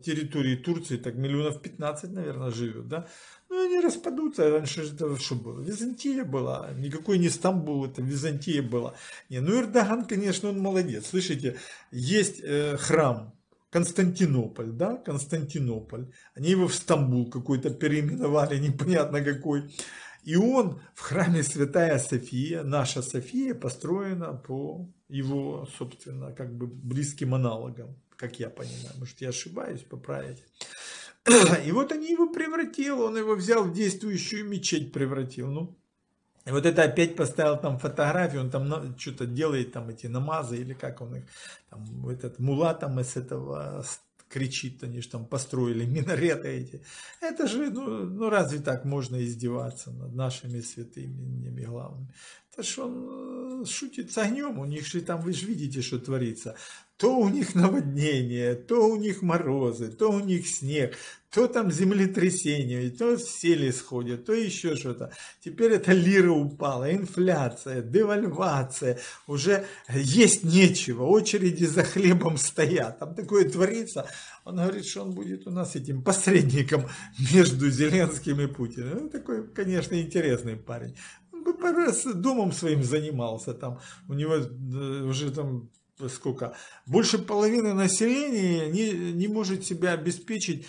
территории Турции так миллионов 15, наверное, живет, да? Ну, они распадутся. Раньше же это что было? Византия была. Никакой не Стамбул, это Византия была. Не, ну, Эрдоган, конечно, он молодец. Слышите, есть храм Константинополь, да? Константинополь. Они его в Стамбул какой-то переименовали, непонятно какой. И он в храме Святая София, наша София, построена по его, собственно, как бы близким аналогам, как я понимаю. Может, я ошибаюсь, поправите. И вот они его превратил, он его взял в действующую мечеть превратил. Ну, и вот это опять поставил там фотографию, он там что-то делает, там эти намазы, или как он их, там, этот мула там из этого кричит, они же там построили минареты эти. Это же, ну разве так можно издеваться над нашими святыми главными? Это ж он шутит с огнем, у них же там, вы же видите, что творится. То у них наводнение, то у них морозы, то у них снег, то там землетрясение, то сели сходят, то еще что-то. Теперь эта лира упала, инфляция, девальвация, уже есть нечего, очереди за хлебом стоят. Там такое творится. Он говорит, что он будет у нас этим посредником между Зеленским и Путиным. Ну, такой, конечно, интересный парень. Он бы раз домом своим занимался, там у него уже там сколько, больше половины населения не может себя обеспечить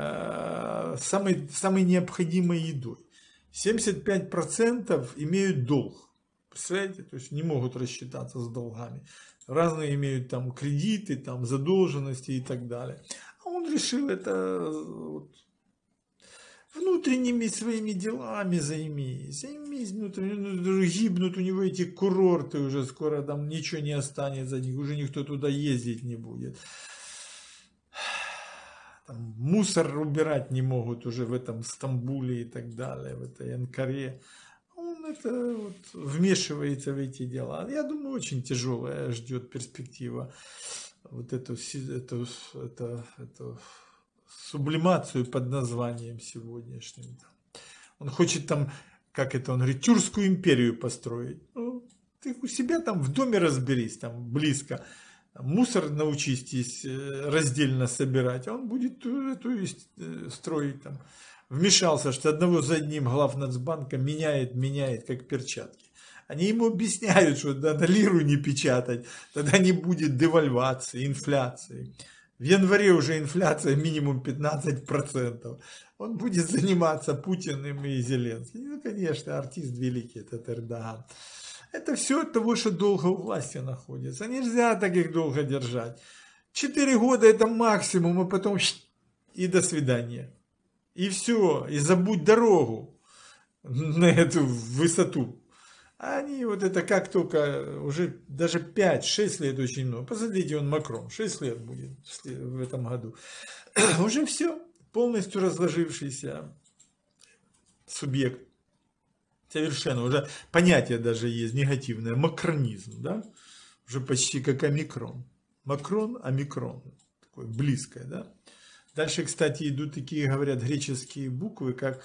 самой необходимой едой. 75% имеют долг. Представляете? То есть не могут рассчитаться с долгами. Разные имеют там кредиты, там задолженности и так далее. А он решил это вот, внутренними своими делами займись внутренними, гибнут у него эти курорты, уже скоро там ничего не останется, уже никто туда ездить не будет. Там мусор убирать не могут уже в этом Стамбуле и так далее, в этой Анкаре. Он это вот вмешивается в эти дела. Я думаю, очень тяжелая ждет перспектива вот эту сублимацию под названием сегодняшним. Он хочет там, как это он говорит, Тюркскую империю построить. Ну, ты у себя там в доме разберись, там близко. Мусор научись раздельно собирать, а он будет эту строить там. Вмешался, что одного за одним глав Нацбанка меняет как перчатки. Они ему объясняют, что надо лиру не печатать, тогда не будет девальвации, инфляции. В январе уже инфляция минимум 15%. Он будет заниматься Путиным и Зеленским. Ну, конечно, артист великий этот Эрдоган. Это все от того, что долго у власти находится. Нельзя так их долго держать. 4 года это максимум, а потом и до свидания. И все, и забудь дорогу на эту высоту. А они вот это как только, уже даже 5-6 лет очень много. Посмотрите, он Макрон, 6 лет будет в этом году. Уже все, полностью разложившийся субъект. Совершенно, уже понятие даже есть негативное, макронизм, да? Уже почти как омикрон. Макрон, омикрон, такое близкое, да? Дальше, кстати, идут такие, говорят, греческие буквы, как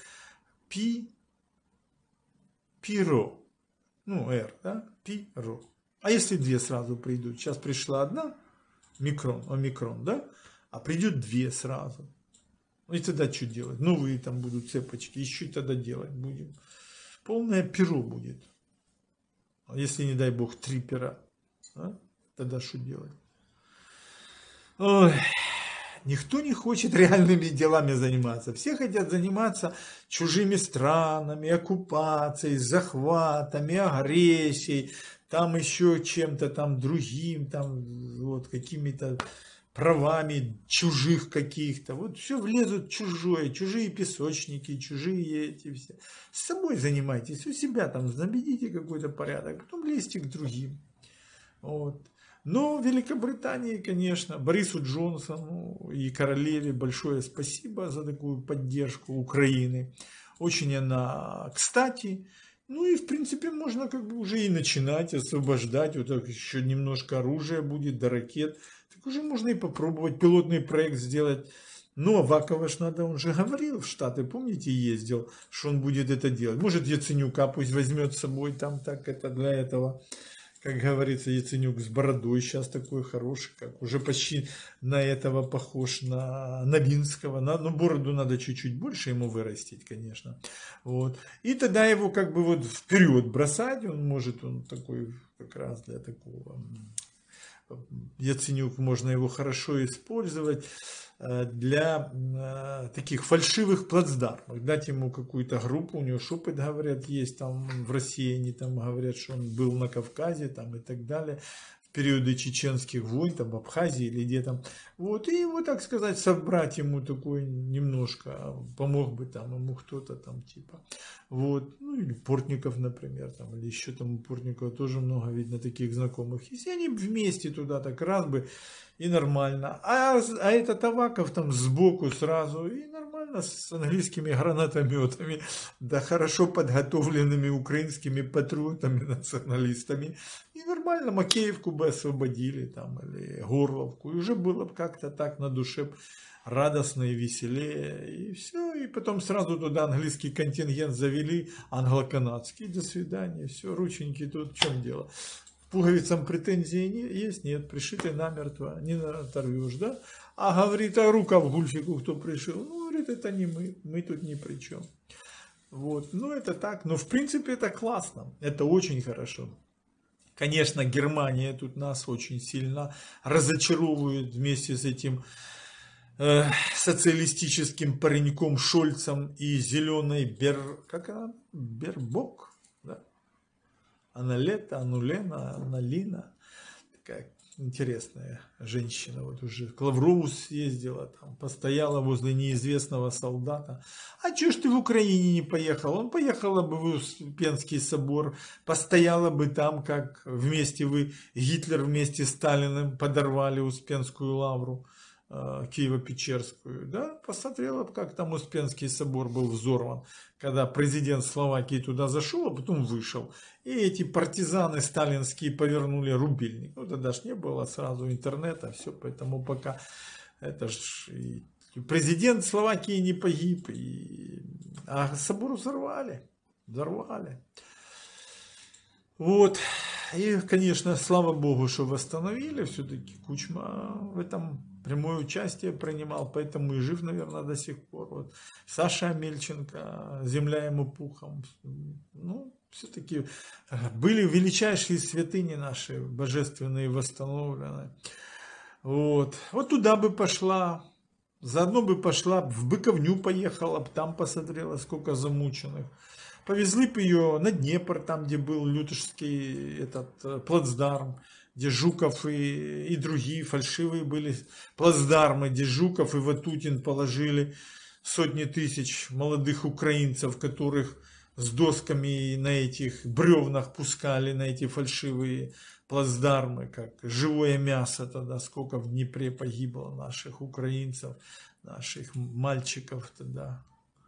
пиро. Ну, R, да? Пиро. А если 2 сразу придут? Сейчас пришла одна, микрон, омикрон, да? А придет 2 сразу. И тогда что делать? Новые там будут цепочки. И что тогда делать будем? Полное перо будет. А если, не дай бог, 3 пера, а? Тогда что делать? Ой. Никто не хочет реальными делами заниматься. Все хотят заниматься чужими странами, оккупацией, захватами, агрессией, там еще чем-то там другим, там вот какими-то правами чужих каких-то. Вот все влезут чужое, чужие песочники, чужие эти все. С собой занимайтесь, у себя там наведите какой-то порядок, потом лезьте к другим. Вот. Но Великобритании, конечно, Борису Джонсону и королеве большое спасибо за такую поддержку Украины. Очень она кстати. Ну и в принципе можно как бы уже и начинать освобождать. Вот так еще немножко оружия будет, до ракет. Так уже можно и попробовать пилотный проект сделать. Но Авакова ж надо, он же говорил в Штаты, помните, ездил, что он будет это делать. Может, Яценюка пусть возьмет с собой там так это для этого. как говорится, Яценюк с бородой сейчас такой хороший, как уже почти на этого похож, на Новинского. Ну, бороду надо чуть-чуть больше ему вырастить, конечно. Вот. И тогда его как бы вот вперед бросать, он такой как раз для такого... Яценюк, можно его хорошо использовать для таких фальшивых плацдармов, дать ему какую-то группу, у него шепот, говорят, есть там в России, они там говорят, что он был на Кавказе там и так далее, в периоды чеченских войн, там в Абхазии или где там, вот, и его, так сказать, собрать ему такой немножко, помог бы там ему кто-то там типа, вот, ну или Портников, например, там, или еще там у Портникова тоже много, видно, таких знакомых, если они вместе туда так раз бы, и нормально. А этот Аваков там сбоку сразу, и нормально, с английскими гранатометами, да хорошо подготовленными украинскими патриотами, националистами. И нормально Макеевку бы освободили там, или Горловку. И уже было бы как-то так на душе радостно и веселее. И все. И потом сразу туда английский контингент завели, англо-канадский. До свидания. Все, рученьки тут, в чем дело? Пуговицам претензии есть? Нет, пришиты намертво, не оторвешь, да? А говорит, а рука в гульфику кто пришил? Ну, говорит, это не мы тут ни при чем. Вот, ну это так, но в принципе это классно, это очень хорошо. Конечно, Германия тут нас очень сильно разочаровывает вместе с этим социалистическим пареньком Шольцем и зеленой Бербок. Аналета, Анулена, Аналина. Такая интересная женщина. Вот уже к Лаврову съездила, там, постояла возле неизвестного солдата. А чё ж ты в Украине не поехал? Он поехала бы в Успенский собор, постояла бы там, как вместе Гитлер вместе с Сталиным подорвали Успенскую лавру. Киево-Печерскую, да, посмотрела, как там Успенский собор был взорван, когда президент Словакии туда зашел, а потом вышел. И эти партизаны сталинские повернули рубильник. Ну, тогда ж не было сразу интернета, все, поэтому пока это ж и президент Словакии не погиб, а собор взорвали. Вот. И, конечно, слава богу, что восстановили. Все-таки Кучма в этом прямое участие принимал, поэтому и жив, наверное, до сих пор. Вот. Саша Амельченко, земля ему пухом. Ну, все-таки были величайшие святыни наши, божественные, восстановлены. Вот. Вот туда бы пошла. Заодно бы пошла, в Быковню поехала, там посмотрела, сколько замученных. Повезли бы ее на Днепр, там, где был Лютожский этот плацдарм, где Жуков и другие фальшивые были плацдармы, где Жуков и Ватутин положили сотни тысяч молодых украинцев, которых с досками на этих бревнах пускали на эти фальшивые плацдармы, как живое мясо тогда, сколько в Днепре погибло наших украинцев, наших мальчиков тогда.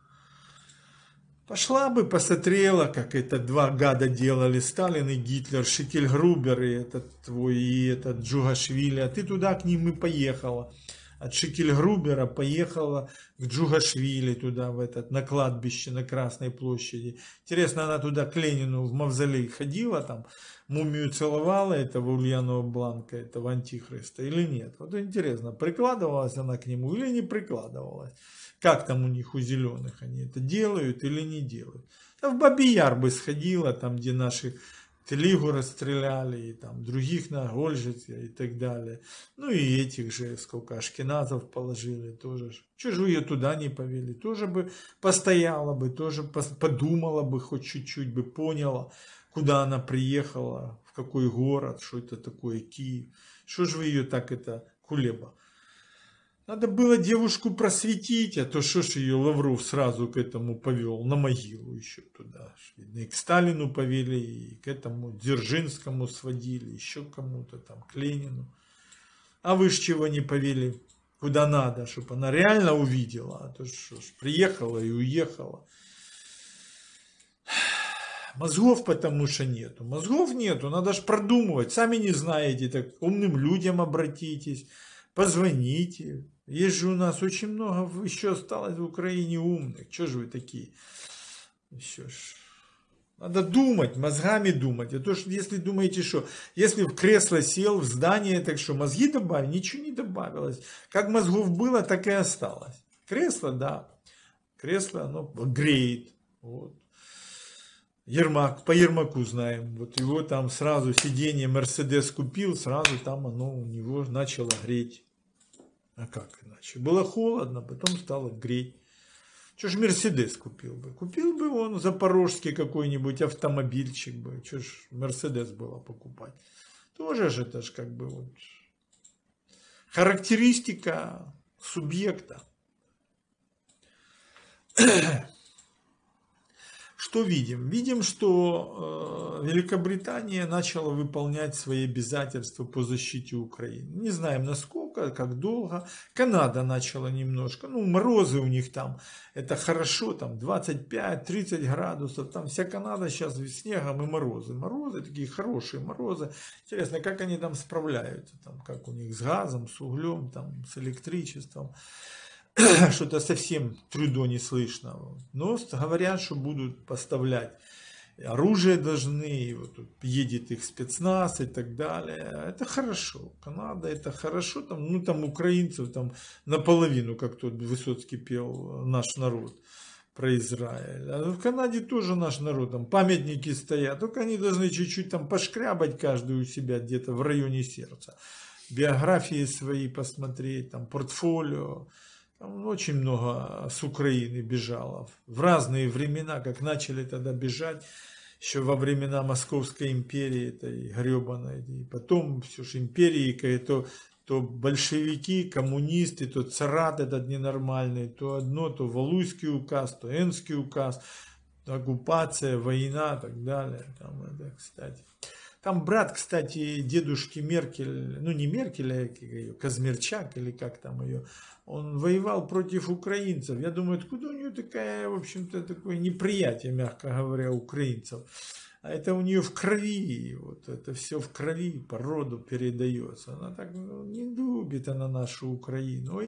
Пошла бы, посмотрела, как это два гада делали, Сталин и Гитлер, Шикельгрубер и этот твой, и этот Джугашвили, а ты туда к ним и поехала. От Шикельгрубера поехала к Джугашвили туда, на кладбище на Красной площади. Интересно, она туда к Ленину в мавзолей ходила, там мумию целовала этого Ульянова Бланка, этого антихриста или нет? Вот интересно, прикладывалась она к нему или не прикладывалась? Как там у них, у зеленых, они это делают или не делают? Да в Бабий Яр бы сходила, там, где наши Телигу расстреляли, и там других на Гольжице и так далее. Ну и этих же, сколько ашкеназов положили тоже. Чего же ее туда не повели? Тоже бы постояла бы, тоже подумала бы, хоть чуть-чуть бы поняла, куда она приехала, в какой город, что это такое Киев. Что же вы ее так это, Кулеба? Надо было девушку просветить, а то что ж ее Лавров сразу к этому повел, на могилу еще туда. И к Сталину повели, и к этому Дзержинскому сводили, еще кому-то там, к Ленину. А вы ж чего не повели, куда надо, чтобы она реально увидела, а то что ж, приехала и уехала. Мозгов потому что нету. Мозгов нету, надо ж продумывать. Сами не знаете, так к умным людям обратитесь, позвоните. Есть же у нас очень много еще осталось в Украине умных. Чего же вы такие? Еще ж. Надо думать, мозгами думать. А то, что если думаете, что если в кресло сел, в здание, так что мозги добавили, ничего не добавилось. Как мозгов было, так и осталось. Кресло, да. Кресло, оно греет. Вот. Ермак, по Ермаку знаем. Вот его там сразу сиденье Мерседес купил, сразу там оно у него начало греть. А как иначе? Было холодно, потом стало греть. Что ж Мерседес купил бы? Купил бы он запорожский какой-нибудь автомобильчик бы. Что ж Мерседес было покупать? Тоже же это ж как бы вот характеристика субъекта. Что видим? Видим, что Великобритания начала выполнять свои обязательства по защите Украины. Не знаем насколько, как долго. Канада начала немножко. Ну, морозы у них там. Это хорошо, там 25-30 градусов. Там вся Канада сейчас с снегом и морозы. Морозы такие хорошие морозы. Интересно, как они там справляются. Там, как у них с газом, с углем, там, с электричеством. Что-то совсем Трюдо не слышно. Но говорят, что будут поставлять оружие должны, и вот тут едет их спецназ и так далее. Это хорошо. Канада это хорошо. Там, ну там украинцев там наполовину, как тот Высоцкий пел, наш народ про Израиль. А в Канаде тоже наш народ. Там памятники стоят. Только они должны чуть-чуть там пошкрябать каждую у себя где-то в районе сердца. Биографии свои посмотреть, там портфолио. Там очень много с Украины бежало в разные времена, как начали тогда бежать, еще во времена Московской империи, этой гребаной, и потом все же империи, то большевики, коммунисты, то царат этот ненормальный, то одно, то Валуйский указ, то Энский указ, оккупация, война и так далее. Там, это, кстати. Там брат, кстати, дедушки Меркель, ну не Меркель, а ее, Казмирчак или как там ее, он воевал против украинцев. Я думаю, откуда у нее такая, в общем-то, такое неприятие, мягко говоря, украинцев. А это у нее в крови, вот это все в крови, по роду передается. Она так не любит она нашу Украину.